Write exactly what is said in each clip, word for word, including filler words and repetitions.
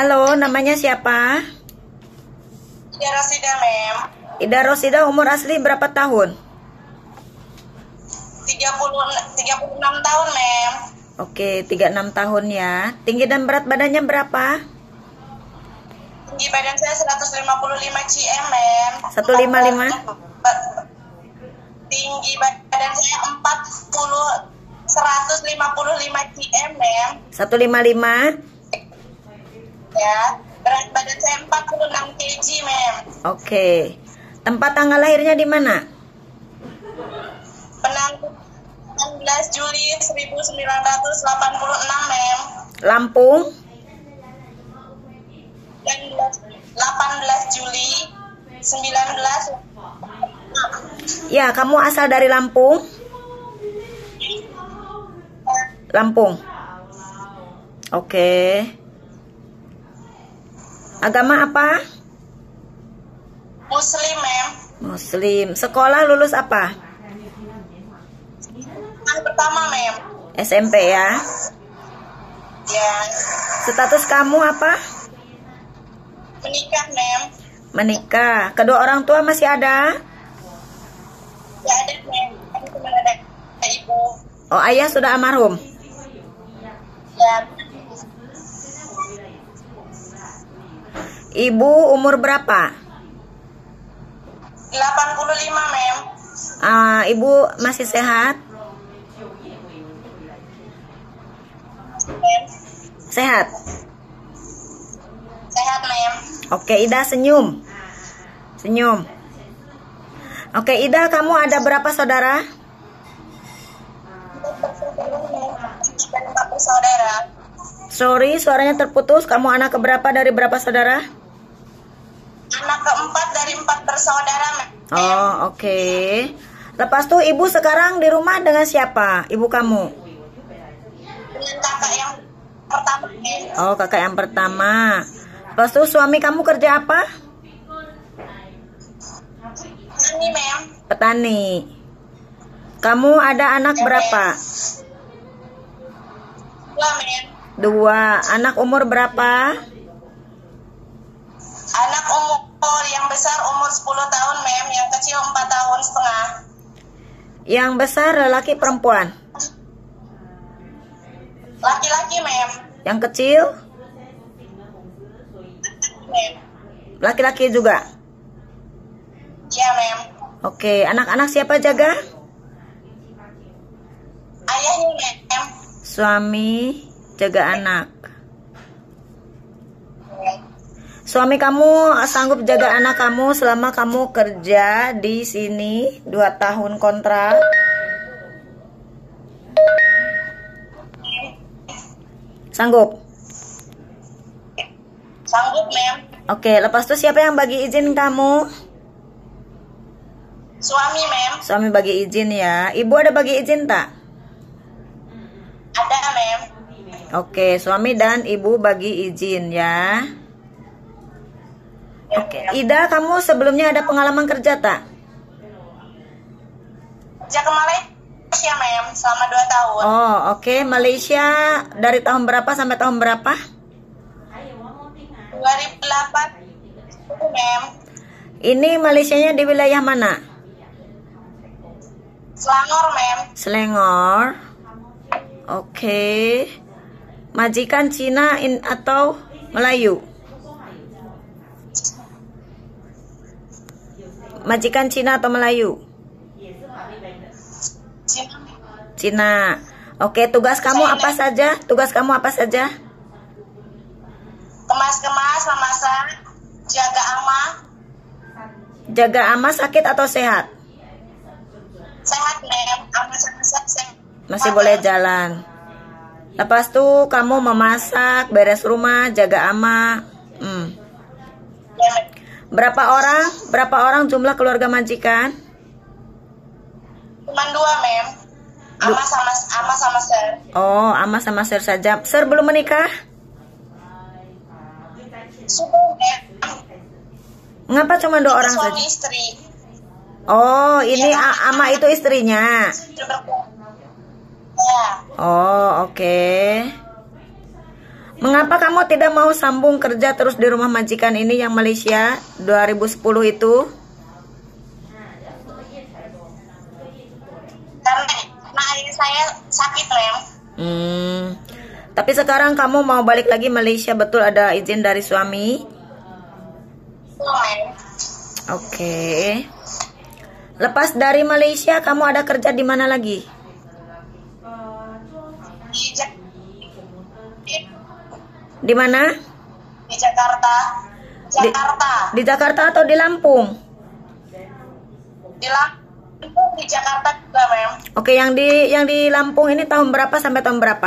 Halo, namanya siapa? Ida Rosida, Mem. Ida Rosida, umur asli berapa tahun? tiga puluh, tiga puluh enam tahun, Mem. Oke, tiga puluh enam tahun ya. Tinggi dan berat badannya berapa? Tinggi badan saya seratus lima puluh lima kilo, Mem. seratus lima puluh lima? Tinggi badan saya empat puluh, seratus lima puluh lima kilo, Mem. seratus lima puluh lima? Ya, berat badan saya empat puluh enam kilogram, Mem. Oke. Tempat tanggal lahirnya di mana? Penanggung enam belas Juli seribu sembilan ratus delapan puluh enam, Mem. Lampung? delapan belas Juli sembilan belas. Ya, kamu asal dari Lampung? Lampung. Oke. Agama apa? Muslim, Mem. Muslim. Sekolah lulus apa? Yang pertama, Mem. S M P ya. Ya. Status kamu apa? Menikah, Mem. Menikah. Kedua orang tua masih ada? Ya ada, Mem. Aku cuma ada ibu. Oh, ayah sudah almarhum. Ya. Ibu umur berapa? delapan puluh lima, Mem. Uh, ibu masih sehat? Mem. Sehat. Sehat, Mem. Oke, Ida senyum. Senyum. Oke, Ida, kamu ada berapa saudara? Empat bersaudara. Sorry, suaranya terputus. Kamu anak keberapa dari berapa saudara? Anak keempat dari empat bersaudara, Mem. Oh, oke. Lepas tuh ibu sekarang di rumah dengan siapa? Ibu kamu? Dengan kakak yang pertama, Mem. Oh, kakak yang pertama. Lepas tuh suami kamu kerja apa? Ini, Mem. Petani. Kamu ada anak berapa? Dua, Mem. Dua. Anak umur berapa? Anak umur yang besar umur sepuluh tahun, Mem. Yang kecil empat tahun setengah. Yang besar lelaki perempuan? Laki-laki, Mem. Yang kecil? Mem. Laki-laki juga? Ya, Mem. Oke, anak-anak siapa jaga? Ayahnya, Mem. Suami jaga anak. Suami kamu sanggup jaga anak kamu selama kamu kerja di sini dua tahun kontrak? Sanggup? Sanggup, Mem. Oke, lepas itu siapa yang bagi izin kamu? Suami, Mem. Suami bagi izin ya. Ibu ada bagi izin tak? Ada, Mem. Oke, suami dan ibu bagi izin ya. Oke, Ida, kamu sebelumnya ada pengalaman kerja tak? Kerja ke Malaysia, Mem, selama dua tahun. Oh, oke. Malaysia dari tahun berapa sampai tahun berapa? dua ribu delapan, Mem. Ini Malaysianya di wilayah mana? Selangor, Mem. Selangor. Oke. Majikan Cina in atau Melayu? Majikan Cina atau Melayu? Cina. Cina. Oke, tugas kamu apa saja? Tugas kamu apa saja? Kemas-kemas, memasak, jaga ama. Jaga ama sakit atau sehat? Sehat, Mem. Ama sama sehat. Masih boleh jalan. Lepas tuh kamu memasak, beres rumah, jaga ama. Hmm. Ya, Mem. Berapa orang? Berapa orang jumlah keluarga majikan? Cuman dua, Mem. Ama sama ama sama ser. Oh, ama sama Sir saja. Sir belum menikah? Sudah, Mem. Mengapa cuma dua orang Suami saja? istri. Oh, ini A- ama itu istrinya. Sudah berkeluarga. Ya. Oh, oke. Mengapa kamu tidak mau sambung kerja terus di rumah majikan ini yang Malaysia dua ribu sepuluh itu? Karena nah, saya sakit, Mem. Hmm. Tapi sekarang kamu mau balik lagi Malaysia, betul ada izin dari suami? Betul, Mem. Oke. Lepas dari Malaysia, kamu ada kerja di mana lagi? Di, Jak di, Di mana? di Jakarta. Jakarta. Di, di Jakarta atau di Lampung? Di Lampung, di Jakarta juga, Mem. Oke, yang di yang di Lampung ini tahun berapa sampai tahun berapa?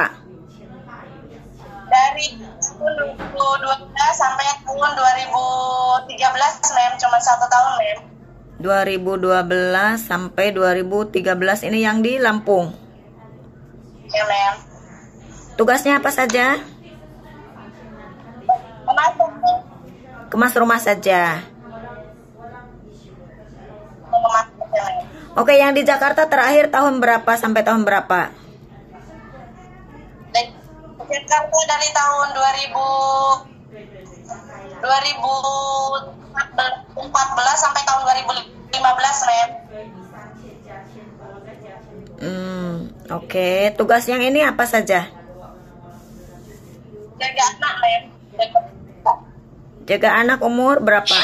Dari tahun dua ribu dua belas sampai tahun dua ribu tiga belas, Mem. Cuma satu tahun, Mem. dua ribu dua belas sampai dua ribu tiga belas ini yang di Lampung. Ya, Mem. Tugasnya apa saja? Memasak, Mem. Kemas rumah saja. Memasak, Mem. Oke, yang di Jakarta terakhir tahun berapa sampai tahun berapa? Di Jakarta dari tahun dua ribu dua ribu empat belas sampai tahun dua ribu lima belas, Mem. Hmm, oke. Tugas yang ini apa saja? Jaga anak, Mem. Jaga Jaga anak umur berapa?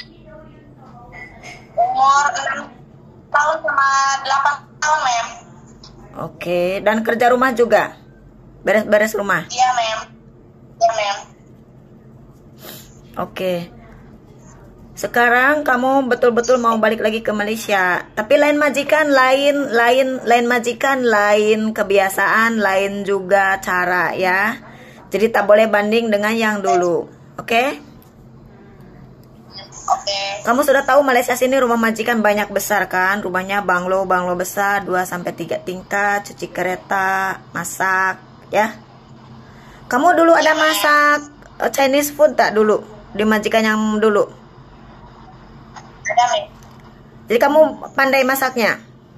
umur enam tahun sama delapan tahun, Mem. Oke, dan kerja rumah juga? Beres-beres rumah? Iya, Mem. Iya, Mem. Oke. Sekarang kamu betul-betul mau balik lagi ke Malaysia. Tapi lain majikan, lain lain lain majikan, lain kebiasaan, lain juga cara ya. Jadi tak boleh banding dengan yang dulu. Oke? Oke. Kamu sudah tahu Malaysia sini rumah majikan banyak besar kan? Rumahnya banglo, banglo besar dua sampai tiga tingkat, cuci kereta, masak, ya. Kamu dulu ada masak uh, Chinese food tak dulu di majikan yang dulu? Ada, Mem. Jadi kamu pandai masaknya?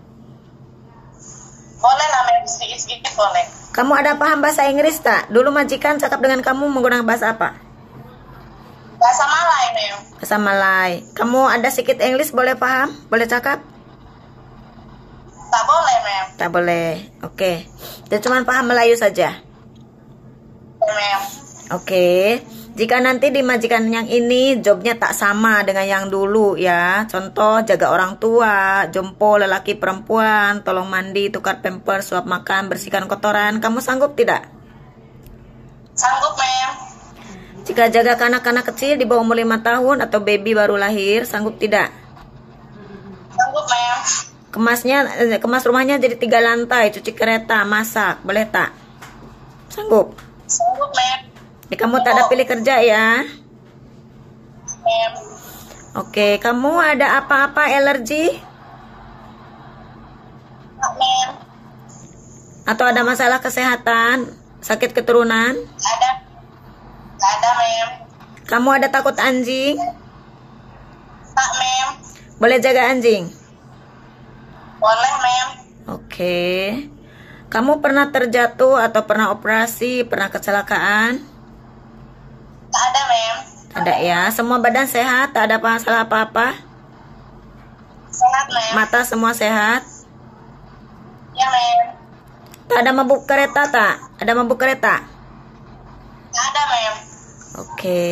Boleh lah, Mem. Sedikit-sedikit boleh. Kamu ada paham bahasa Inggris tak? Dulu majikan cakap dengan kamu menggunakan bahasa apa? Bahasa Malay, Mem. Bahasa Malay. Kamu ada sedikit Inggris, boleh paham? Boleh cakap? Tak boleh, Mem. Tak boleh. Oke. Jadi cuma paham Melayu saja. Mem. Oke. Jika nanti di majikan yang ini jobnya tak sama dengan yang dulu ya. Contoh jaga orang tua, jompo lelaki perempuan, tolong mandi, tukar pamper, suap makan, bersihkan kotoran. Kamu sanggup tidak? Sanggup, Mem. Jika jaga anak-anak kecil di bawah umur lima tahun atau baby baru lahir, sanggup tidak? Sanggup, Mem. Kemasnya, eh, kemas rumahnya jadi tiga lantai, cuci kereta, masak, boleh tak? Sanggup? Sanggup, Mem. Jadi kamu tak ada pilih kerja ya? Mem. Oke, kamu ada apa-apa alergi? Tak, Mem. Atau ada masalah kesehatan? Sakit keturunan? Ada. Tak ada, Mem. Kamu ada takut anjing? Tak, Mem. Boleh jaga anjing? Boleh, Mem. Oke. Kamu pernah terjatuh atau pernah operasi, pernah kecelakaan? Tak ada, Mem. Ada ya. Semua badan sehat, tak ada masalah apa-apa? Sehat, Mem. Mata semua sehat? Ya, Mem. Tak ada mabuk kereta tak? Ada mabuk kereta? Tak ada, Mem. Oke.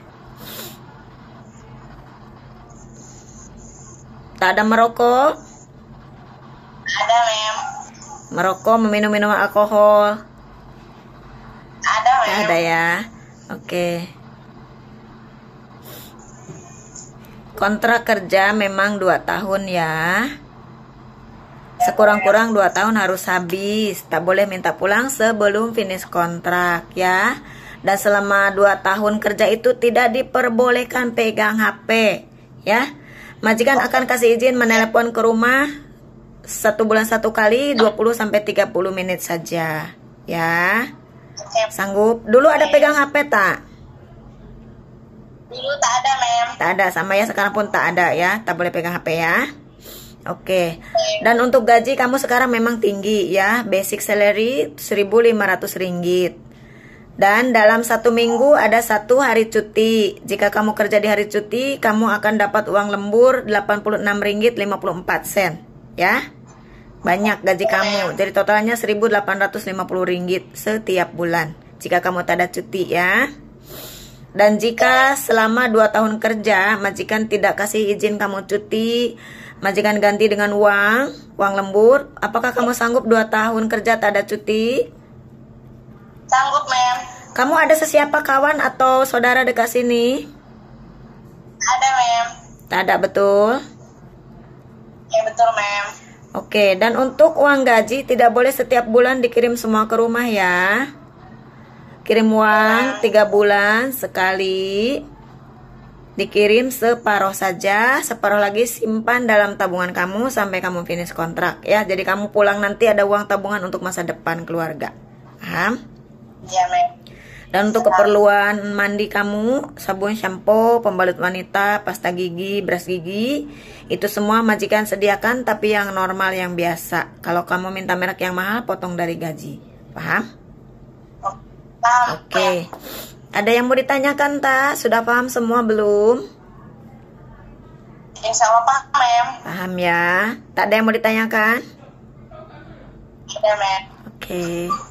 Tak ada merokok? Ada, Mem. Merokok, meminum minuman alkohol? Ada, Mem. Tak ada ya. Oke. Kontrak kerja memang dua tahun ya. Sekurang-kurang dua tahun harus habis. Tak boleh minta pulang sebelum finish kontrak ya. Dan selama dua tahun kerja itu tidak diperbolehkan pegang H P ya. Majikan akan kasih izin menelepon ke rumah satu bulan satu kali, dua puluh sampai tiga puluh menit saja ya. Sanggup? Dulu ada pegang H P tak? Dulu tak ada, Mem. Tak ada, sama ya, sekarang pun tak ada ya. Tak boleh pegang H P ya. Oke. Dan untuk gaji kamu sekarang memang tinggi ya. Basic salary seribu lima ratus ringgit. Dan dalam satu minggu ada satu hari cuti. Jika kamu kerja di hari cuti, kamu akan dapat uang lembur delapan puluh enam ringgit lima puluh empat sen. Ya, banyak gaji kamu. Jadi totalnya seribu delapan ratus lima puluh ringgit setiap bulan. Jika kamu tak ada cuti ya. Dan jika selama dua tahun kerja, majikan tidak kasih izin kamu cuti, majikan ganti dengan uang, uang lembur, apakah kamu sanggup dua tahun kerja tak ada cuti? Sanggup, mem. Kamu ada sesiapa kawan atau saudara dekat sini? Ada, mem. Tak ada, betul? Ya, betul, mem. Oke, dan untuk uang gaji tidak boleh setiap bulan dikirim semua ke rumah ya. Kirim uang tiga bulan sekali. Dikirim separuh saja, separuh lagi simpan dalam tabungan kamu sampai kamu finish kontrak ya. Jadi kamu pulang nanti ada uang tabungan untuk masa depan keluarga. Paham? Iya, mem. Dan untuk keperluan mandi kamu, sabun, shampoo, pembalut wanita, pasta gigi, beras gigi, itu semua majikan sediakan tapi yang normal, yang biasa. Kalau kamu minta merek yang mahal, potong dari gaji. Paham? Paham, Oke. Okay. Ada yang mau ditanyakan, tak? Sudah paham semua belum? Insya Allah paham, mem. Paham ya? Tak ada yang mau ditanyakan? Ada, mem. Oke. Okay.